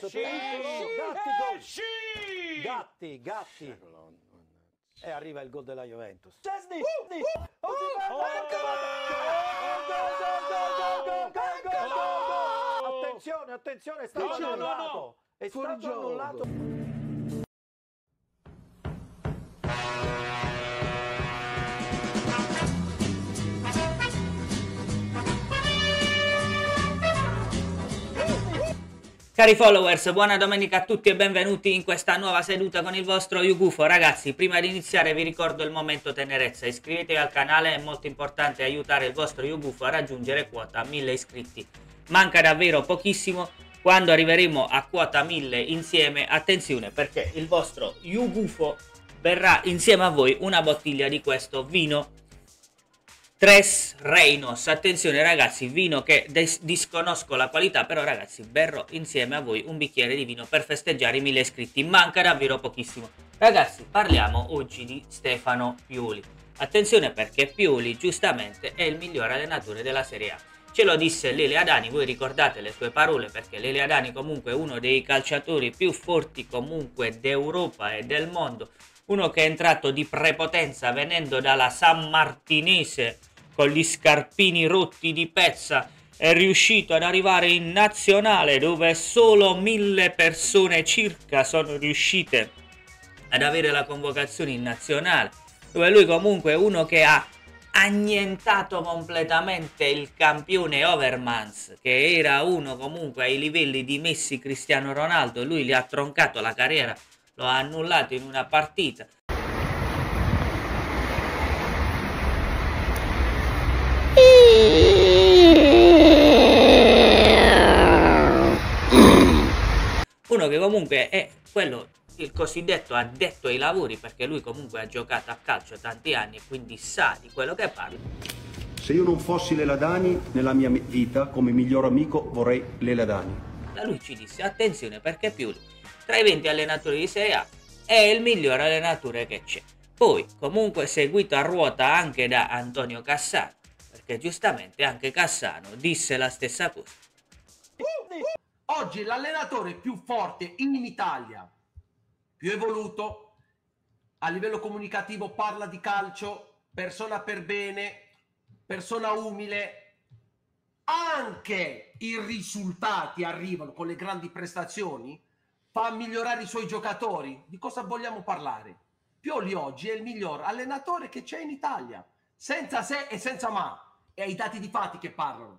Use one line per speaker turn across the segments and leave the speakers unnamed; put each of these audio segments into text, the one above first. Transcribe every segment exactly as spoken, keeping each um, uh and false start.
Sì,
Gatti,
sì,
Gatti, Gatti. E arriva il gol della Juventus. Szczesny! Attenzione, attenzione, è stato
No, no, no,
annullato.
no.
È
Fuori
stato
gioco.
annullato.
Cari followers, buona domenica a tutti e benvenuti in questa nuova seduta con il vostro YouGufo. Ragazzi, prima di iniziare vi ricordo il momento tenerezza. Iscrivetevi al canale, è molto importante aiutare il vostro YouGufo a raggiungere quota mille iscritti. Manca davvero pochissimo. Quando arriveremo a quota mille insieme, attenzione perché il vostro YouGufo verrà insieme a voi una bottiglia di questo vino Tres Reinos. Attenzione ragazzi, vino che disconosco la qualità, però ragazzi berrò insieme a voi un bicchiere di vino per festeggiare i mille iscritti. Manca davvero pochissimo. Ragazzi, parliamo oggi di Stefano Pioli. Attenzione perché Pioli giustamente è il miglior allenatore della Serie A. Ce lo disse Lele Adani, voi ricordate le sue parole, perché Lele Adani comunque è uno dei calciatori più forti comunque d'Europa e del mondo. Uno che è entrato di prepotenza venendo dalla San Martinese con gli scarpini rotti di pezza, è riuscito ad arrivare in nazionale dove solo mille persone circa sono riuscite ad avere la convocazione in nazionale, dove lui comunque è uno che ha annientato completamente il campione Overmars, che era uno comunque ai livelli di Messi, Cristiano Ronaldo. Lui gli ha troncato la carriera, lo ha annullato in una partita. Uno che comunque è quello, il cosiddetto addetto ai lavori, perché lui comunque ha giocato a calcio tanti anni e quindi sa di quello che parla.
Se io non fossi Lele Adani, nella mia vita, come miglior amico, vorrei Lele Adani.
Da lui ci disse, attenzione perché Pioli, tra i venti allenatori di Serie A, è il miglior allenatore che c'è. Poi, comunque seguito a ruota anche da Antonio Cassano, perché giustamente anche Cassano disse la stessa cosa.
Oggi l'allenatore più forte in Italia, più evoluto, a livello comunicativo parla di calcio, persona per bene, persona umile, anche i risultati arrivano con le grandi prestazioni, fa migliorare i suoi giocatori. Di cosa vogliamo parlare? Pioli oggi è il miglior allenatore che c'è in Italia, senza se e senza ma, e ai dati di fatti che parlano.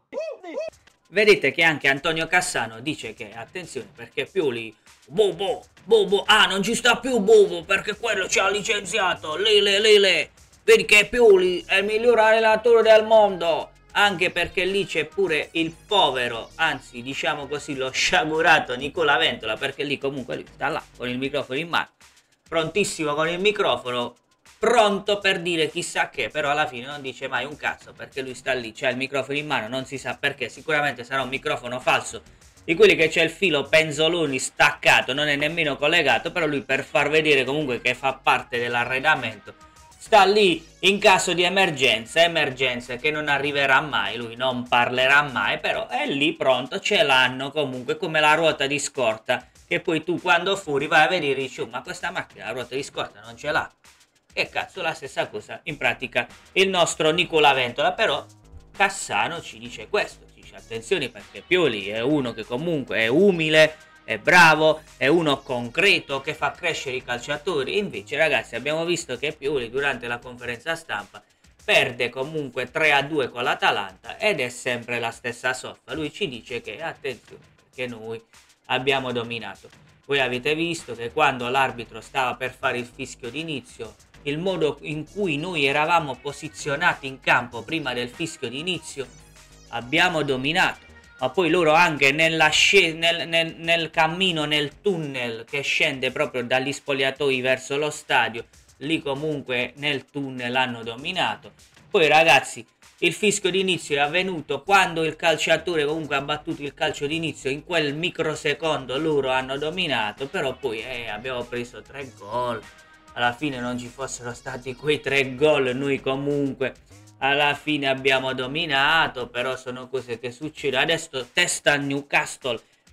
Vedete che anche Antonio Cassano dice che, attenzione, perché Pioli, Bobo, Bobo, ah non ci sta più Bobo perché quello ci ha licenziato, Lele, Lele, vedi che Pioli è il miglior allenatore del mondo, anche perché lì c'è pure il povero, anzi diciamo così lo sciagurato Nicola Ventola, perché lì comunque lui sta là con il microfono in mano, prontissimo con il microfono, pronto per dire chissà che, però alla fine non dice mai un cazzo perché lui sta lì, c'ha il microfono in mano, non si sa perché, sicuramente sarà un microfono falso di quelli che c'è il filo penzoloni staccato, non è nemmeno collegato, però lui per far vedere comunque che fa parte dell'arredamento sta lì in caso di emergenza, emergenza che non arriverà mai, lui non parlerà mai, però è lì pronto, ce l'hanno comunque come la ruota di scorta, che poi tu quando fuori vai a vedere e dici, oh, ma questa macchina la ruota di scorta non ce l'ha. E cazzo, la stessa cosa in pratica il nostro Nicola Ventola, però Cassano ci dice questo, ci dice attenzione perché Pioli è uno che comunque è umile, è bravo, è uno concreto che fa crescere i calciatori. Invece ragazzi abbiamo visto che Pioli durante la conferenza stampa perde comunque tre a due con l'Atalanta ed è sempre la stessa soffa. Lui ci dice che attenzione perché noi abbiamo dominato. Voi avete visto che quando l'arbitro stava per fare il fischio d'inizio, il modo in cui noi eravamo posizionati in campo prima del fischio d'inizio, abbiamo dominato. Ma poi loro anche nella nel, nel, nel cammino, nel tunnel che scende proprio dagli spogliatoi verso lo stadio, lì comunque nel tunnel hanno dominato. Poi ragazzi, il fischio d'inizio è avvenuto quando il calciatore comunque ha battuto il calcio d'inizio, in quel microsecondo loro hanno dominato, però poi eh, abbiamo preso tre gol. Alla fine non ci fossero stati quei tre gol, noi comunque alla fine abbiamo dominato, però sono cose che succedono. Adesso testa Newcastle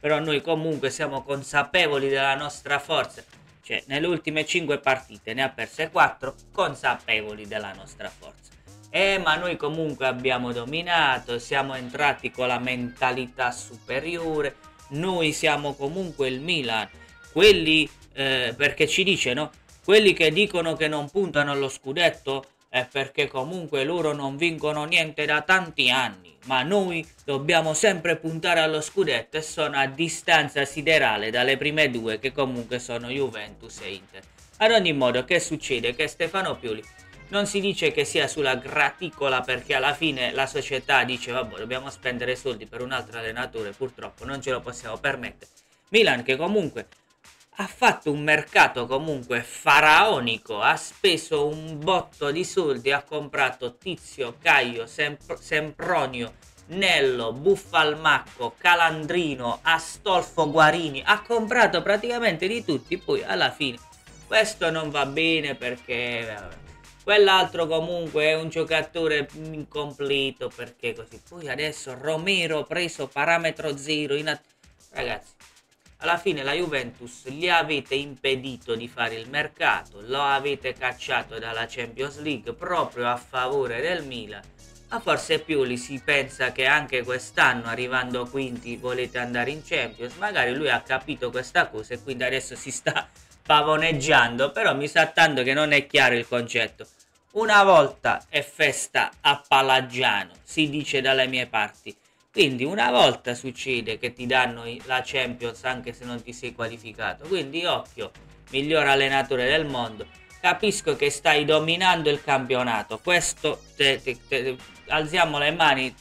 però noi comunque siamo consapevoli della nostra forza. Cioè, nelle ultime cinque partite ne ha perse quattro, consapevoli della nostra forza. Eh, ma noi comunque abbiamo dominato, siamo entrati con la mentalità superiore, noi siamo comunque il Milan. Quelli, eh, perché ci dice, no? Quelli che dicono che non puntano allo scudetto è perché comunque loro non vincono niente da tanti anni, ma noi dobbiamo sempre puntare allo scudetto e sono a distanza siderale dalle prime due, che comunque sono Juventus e Inter. Ad ogni modo, che succede? Che Stefano Pioli non si dice che sia sulla graticola, perché alla fine la società dice vabbè, dobbiamo spendere soldi per un altro allenatore, purtroppo non ce lo possiamo permettere. Milan, che comunque ha fatto un mercato comunque faraonico, ha speso un botto di soldi, ha comprato Tizio, Caio, Sempr- Sempronio, Nello, Buffalmacco, Calandrino, Astolfo Guarini, ha comprato praticamente di tutti. Poi alla fine questo non va bene perché vabbè, quell'altro comunque è un giocatore incompleto, perché così. Poi adesso Romero preso parametro zero in att- ragazzi, alla fine la Juventus gli avete impedito di fare il mercato, lo avete cacciato dalla Champions League proprio a favore del Milan. Ma forse Pioli si pensa che anche quest'anno, arrivando quinti, volete andare in Champions. Magari lui ha capito questa cosa e quindi adesso si sta pavoneggiando, però mi sa tanto che non è chiaro il concetto. Una volta è festa a Palaggiano, si dice dalle mie parti. Quindi una volta succede che ti danno la Champions anche se non ti sei qualificato. Quindi occhio, miglior allenatore del mondo. Capisco che stai dominando il campionato. Questo, te, te, te, alziamo le mani,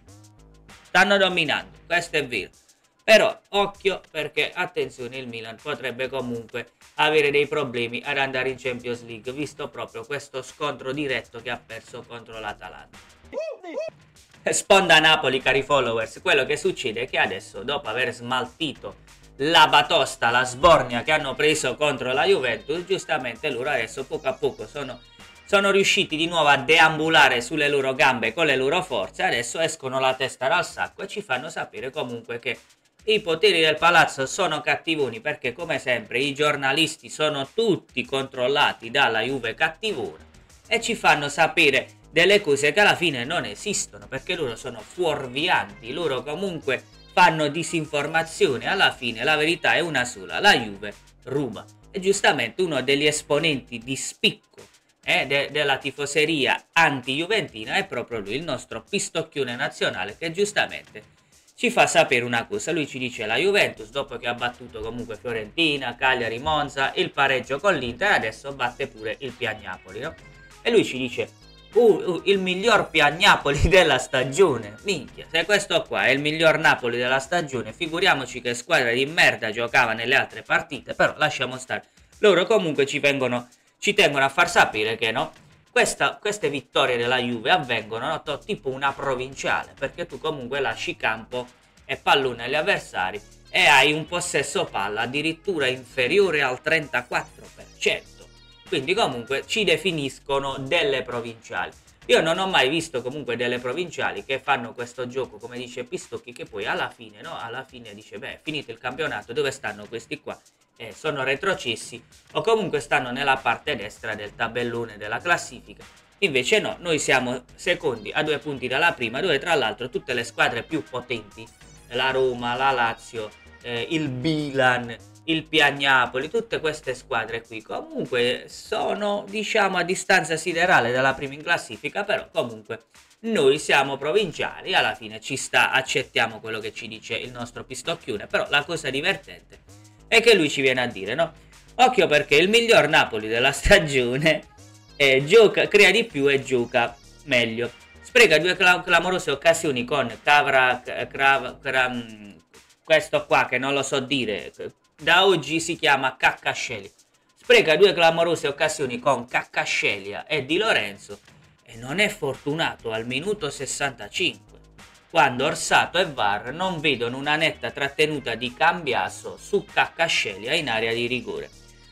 stanno dominando, questo è vero. Però occhio, perché attenzione, il Milan potrebbe comunque avere dei problemi ad andare in Champions League, visto proprio questo scontro diretto che ha perso contro l'Atalanta. Sponda Napoli, cari followers, quello che succede è che adesso, dopo aver smaltito la batosta, la sbornia che hanno preso contro la Juventus, giustamente loro adesso poco a poco sono, sono riusciti di nuovo a deambulare sulle loro gambe con le loro forze. Adesso escono la testa dal sacco e ci fanno sapere comunque che i poteri del palazzo sono cattivoni, perché come sempre i giornalisti sono tutti controllati dalla Juve cattivona e ci fanno sapere delle cose che alla fine non esistono, perché loro sono fuorvianti, loro comunque fanno disinformazione. Alla fine la verità è una sola: la Juve ruba. E giustamente uno degli esponenti di spicco eh, de- della tifoseria anti-juventina è proprio lui, il nostro pistocchione nazionale, che giustamente ci fa sapere una cosa. Lui ci dice: la Juventus, dopo che ha battuto comunque Fiorentina, Cagliari, Monza, il pareggio con l'Inter, adesso batte pure il Piagnapoli, no? E lui ci dice: uh, uh, il miglior Piagnapoli della stagione. Minchia, se questo qua è il miglior Napoli della stagione, figuriamoci che squadra di merda giocava nelle altre partite. Però lasciamo stare, loro comunque ci vengono, ci tengono a far sapere che no, Questa, queste vittorie della Juve avvengono, no, tipo una provinciale, perché tu comunque lasci campo e pallone agli avversari e hai un possesso palla addirittura inferiore al trentaquattro per cento. Quindi comunque ci definiscono delle provinciali. Io non ho mai visto comunque delle provinciali che fanno questo gioco, come dice Pistocchi, che poi alla fine, no, alla fine dice: beh, finito il campionato, dove stanno questi qua? Eh, sono retrocessi o comunque stanno nella parte destra del tabellone della classifica. Invece no, noi siamo secondi a due punti dalla prima, dove tra l'altro tutte le squadre più potenti, la Roma, la Lazio, eh, il Milan, il Piagnapoli, tutte queste squadre qui comunque sono, diciamo, a distanza siderale dalla prima in classifica. Però comunque noi siamo provinciali, alla fine ci sta, accettiamo quello che ci dice il nostro Pistocchione. Però la cosa divertente è che lui ci viene a dire, no, occhio, perché il miglior Napoli della stagione eh, gioca, crea di più e gioca meglio, spreca due clam- clamorose occasioni con Cavra, Cra, Cra, questo qua che non lo so dire, da oggi si chiama Caccasceli, spreca due clamorose occasioni con Caccascelia e Di Lorenzo e non è fortunato al minuto sessantacinque, quando Orsato e V A R non vedono una netta trattenuta di Cambiaso su Caccascelia in area di rigore,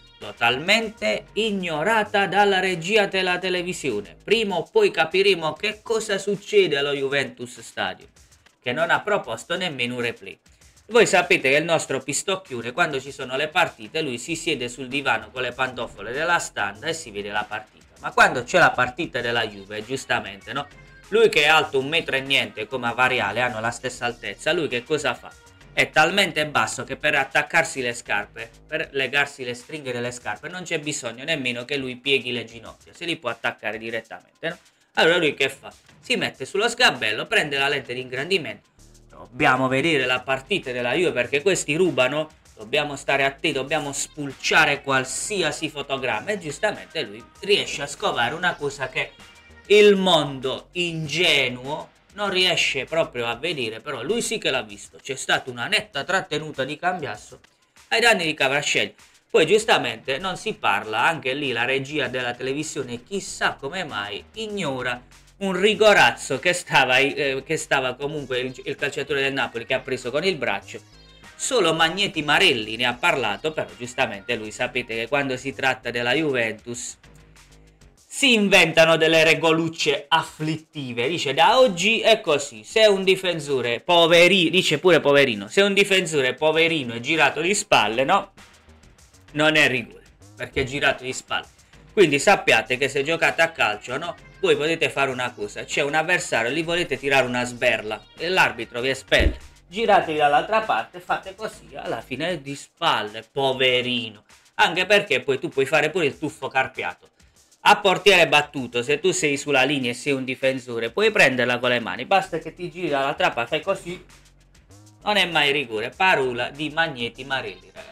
totalmente ignorata dalla regia della televisione. Prima o poi capiremo che cosa succede allo Juventus Stadium, che non ha proposto nemmeno un replay. Voi sapete che il nostro pistocchione, quando ci sono le partite, lui si siede sul divano con le pantofole della standa e si vede la partita. Ma quando c'è la partita della Juve, giustamente, no? Lui che è alto un metro e niente, come Variale, hanno la stessa altezza, lui che cosa fa? È talmente basso che per attaccarsi le scarpe, per legarsi le stringhe delle scarpe, non c'è bisogno nemmeno che lui pieghi le ginocchia, se li può attaccare direttamente, no? Allora lui che fa? Si mette sullo sgabello, prende la lente di ingrandimento. Dobbiamo vedere la partita della Juve perché questi rubano, dobbiamo stare attenti, dobbiamo spulciare qualsiasi fotogramma, e giustamente lui riesce a scovare una cosa che il mondo ingenuo non riesce proprio a vedere, però lui sì che l'ha visto. C'è stata una netta trattenuta di Cambiasso ai danni di Kvaratskhelia. Poi giustamente non si parla, anche lì la regia della televisione chissà come mai ignora un rigorazzo che stava, eh, che stava comunque il, il calciatore del Napoli che ha preso con il braccio. Solo Magneti Marelli ne ha parlato, però giustamente lui sapete che quando si tratta della Juventus si inventano delle regolucce afflittive. Dice da oggi è così, se un difensore poverino, dice pure poverino, se un difensore poverino è girato di spalle, no? Non è rigore, perché è girato di spalle. Quindi sappiate che se giocate a calcio, no? Voi potete fare una cosa, c'è un avversario, gli volete tirare una sberla e l'arbitro vi espelle. Giratevi dall'altra parte, fate così, alla fine è di spalle, poverino. Anche perché poi tu puoi fare pure il tuffo carpiato. A portiere battuto, se tu sei sulla linea e sei un difensore, puoi prenderla con le mani, basta che ti giri dall'altra parte, fai così, non è mai rigore. Parola di Magneti Marelli, ragazzi.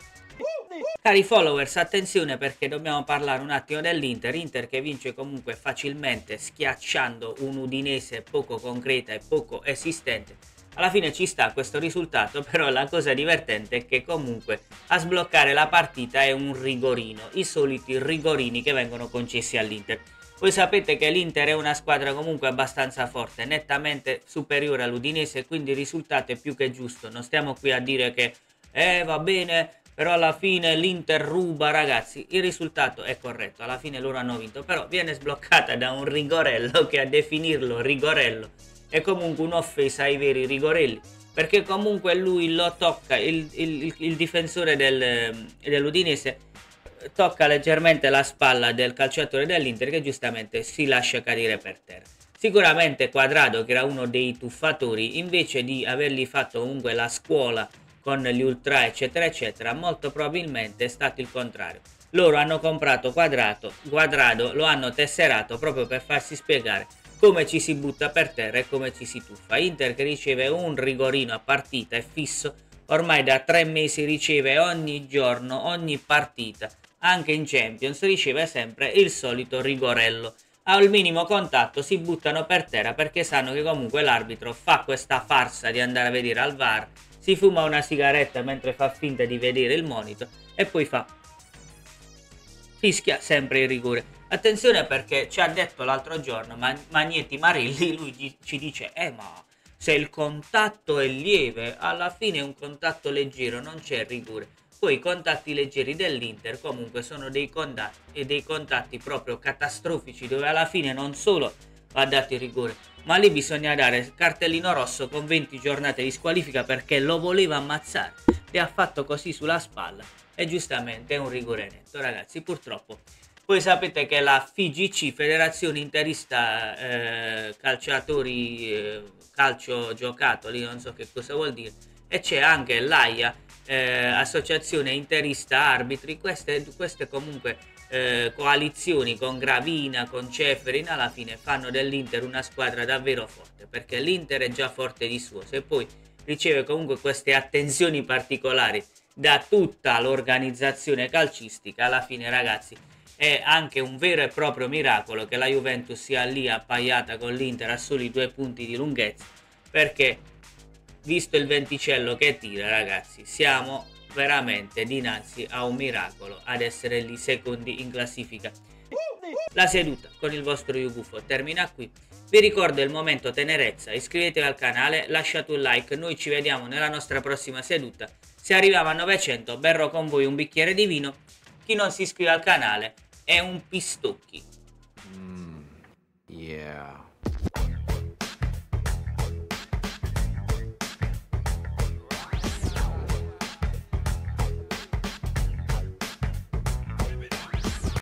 Cari followers, attenzione perché dobbiamo parlare un attimo dell'Inter, Inter che vince comunque facilmente schiacciando un Udinese poco concreta e poco esistente. Alla fine ci sta questo risultato, però la cosa divertente è che comunque a sbloccare la partita è un rigorino, i soliti rigorini che vengono concessi all'Inter. Voi sapete che l'Inter è una squadra comunque abbastanza forte, nettamente superiore all'Udinese, quindi il risultato è più che giusto. Non stiamo qui a dire che eh va bene, però alla fine l'Inter ruba, ragazzi, il risultato è corretto, alla fine loro hanno vinto, però viene sbloccata da un rigorello che a definirlo rigorello è comunque un'offesa ai veri rigorelli, perché comunque lui lo tocca, il, il, il difensore del, dell'Udinese tocca leggermente la spalla del calciatore dell'Inter che giustamente si lascia cadere per terra. Sicuramente Quadrado, che era uno dei tuffatori, invece di avergli fatto comunque la scuola con gli ultra eccetera eccetera, molto probabilmente è stato il contrario. Loro hanno comprato Quadrato, Quadrado lo hanno tesserato proprio per farsi spiegare come ci si butta per terra e come ci si tuffa. Inter che riceve un rigorino a partita è fisso, ormai da tre mesi riceve ogni giorno, ogni partita, anche in Champions riceve sempre il solito rigorello. Al minimo contatto si buttano per terra perché sanno che comunque l'arbitro fa questa farsa di andare a vedere al V A R, si fuma una sigaretta mentre fa finta di vedere il monitor e poi fa fischia sempre il rigore. Attenzione perché ci ha detto l'altro giorno Magneti Marelli, lui ci dice eh ma se il contatto è lieve, alla fine è un contatto leggero, non c'è rigore. Poi i contatti leggeri dell'Inter comunque sono dei contatti, e dei contatti proprio catastrofici dove alla fine non solo va dato il rigore, ma lì bisogna dare cartellino rosso con venti giornate di squalifica perché lo voleva ammazzare, le ha fatto così sulla spalla e giustamente è un rigore netto, ragazzi, purtroppo. Voi sapete che la F I G C, Federazione Interista eh, Calciatori eh, Calcio Giocatori, non so che cosa vuol dire, e c'è anche l'AIA, eh, Associazione Interista Arbitri, queste, queste comunque eh, coalizioni con Gravina, con Ceferin, alla fine fanno dell'Inter una squadra davvero forte, perché l'Inter è già forte di suo, se poi riceve comunque queste attenzioni particolari da tutta l'organizzazione calcistica, alla fine ragazzi è anche un vero e proprio miracolo che la Juventus sia lì appaiata con l'Inter a soli due punti di lunghezza, perché visto il venticello che tira, ragazzi, siamo veramente dinanzi a un miracolo ad essere lì secondi in classifica. La seduta con il vostro Yugufo termina qui. Vi ricordo il momento tenerezza, iscrivetevi al canale, lasciate un like, noi ci vediamo nella nostra prossima seduta. Se arriviamo a novecento berrò con voi un bicchiere di vino. Chi non si iscrive al canale è un pistocchi.
Mm, yeah.